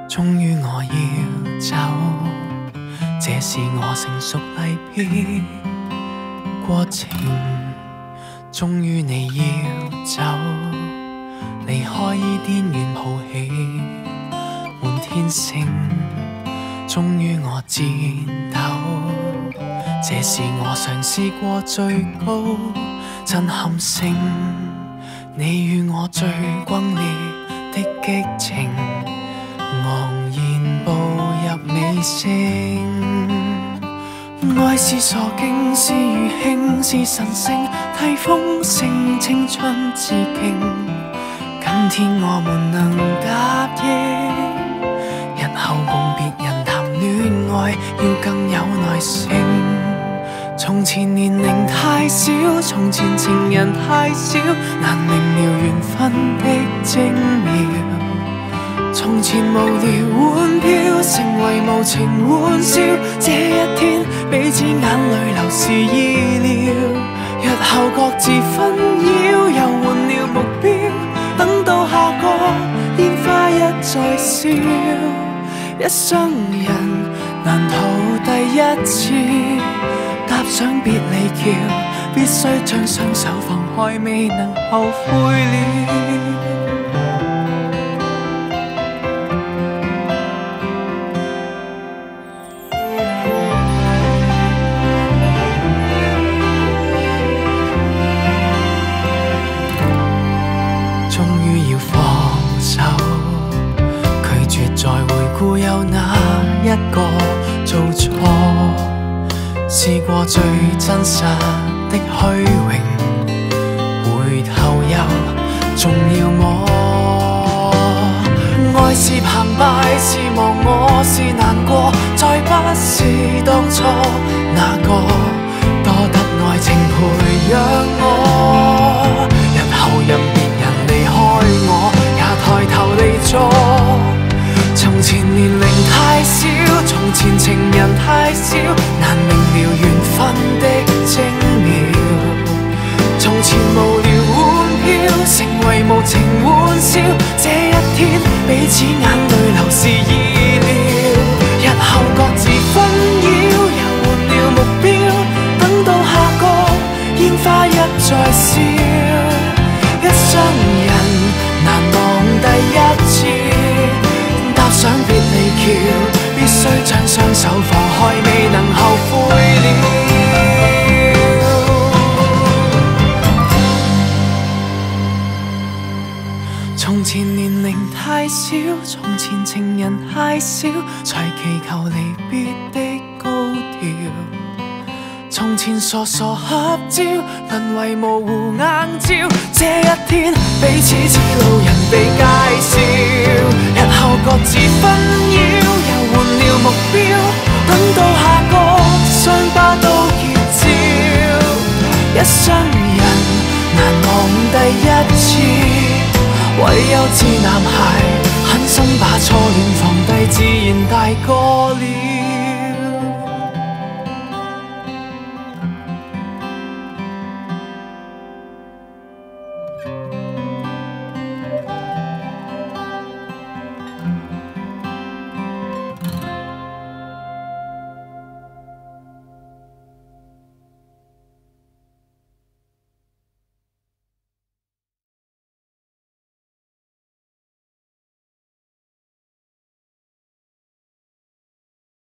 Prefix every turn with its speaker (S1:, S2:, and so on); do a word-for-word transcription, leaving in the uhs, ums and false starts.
S1: 終於我要走，這是我成熟離別過程。終於你要走，離開伊甸園抱起滿天星。終於我顫抖，這是我嘗試過最高震撼性。你與我最轟烈的激情，昂然步入尾聲。愛是傻勁，是如慶，是神聖，替豐盛青春致敬。今天我們能答應，日後共別人談戀愛要更有耐性。從前年齡太小，從前情人太少，難明了緣分的精妙。從前無聊玩票，成為無情玩笑。這一天彼此眼淚流是意料，日後各自紛擾，又換了目標。等到下個煙花一再燒，一生人難逃第一次踏上別離橋，必須將雙手放開，未能後悔了。終於要放手，拒絕再回顧有哪一個做錯。試過最真實的虛榮，回頭又仲要麼？愛是澎湃，是忘我，是難過，再不是當初那個多得愛情培養我。日後任別人離開我，也抬頭離座。從前年齡太小，從前情人太少，難明了緣分的精妙。從前無聊玩票，成為無情玩笑。這一天彼此眼淚流是意料，日後各自紛擾，又換了目標。等到下個煙花一再燒，一生人難忘第一次踏上別離橋，必須將雙手放開，未能後悔了。從前年齡太小，從前情人太少，才祈求離別的高調。從前傻傻合照，淪為模糊硬照。這一天彼此似路人被介紹，日後各自紛擾，又換了目標。等到下個傷疤都結焦，一生人難忘第一次。唯有智男孩狠心把初戀放低，自然大個了。